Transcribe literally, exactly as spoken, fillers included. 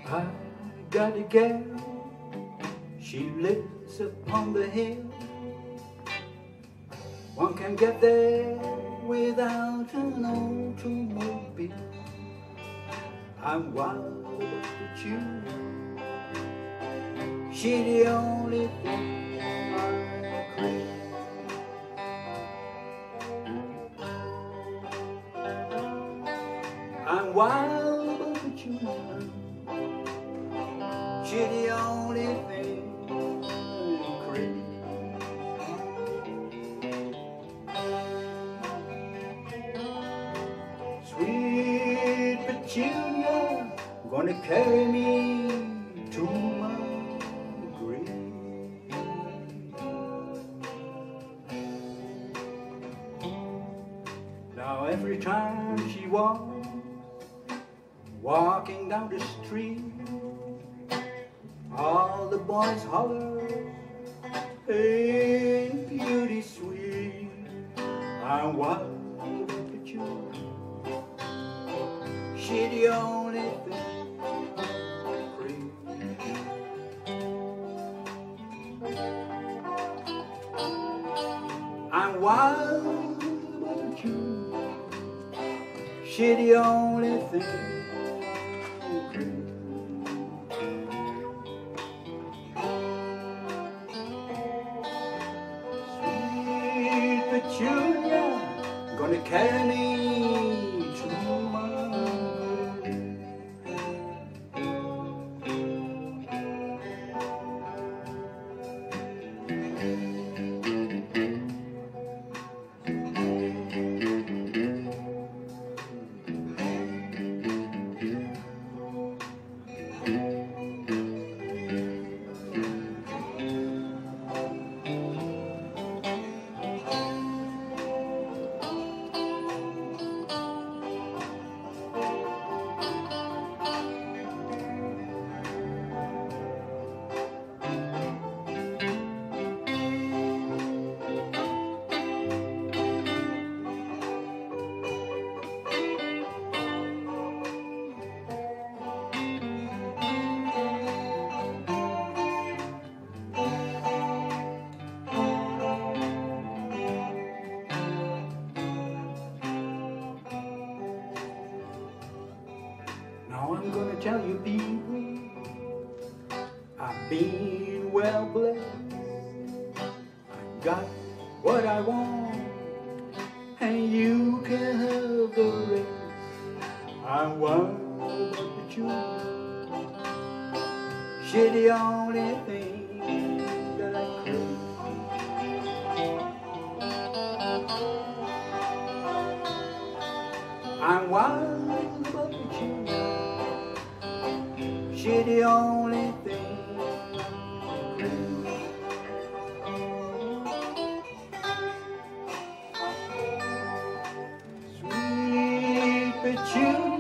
I got a gal, she lives upon the hill. One can get there without an automobile. I'm wild about you, she the only thing I crave. I'm wild about you now, she the only thing I crave. Sweet Petunia, gonna carry me to my grave. Now every time she walks, walking down the street, all the boys holler, "Hey, beauty sweet." I'm wild about you, she the only thing free. I'm wild about you, she the only thing free. Sweet Petunia, gonna carry me to my Now I'm gonna tell you people, I've been well blessed. I got what I want, and you can have the rest. I'm wild about you, she the only thing that I crave. I'm wild about you, she the only thing Sweet Petunia,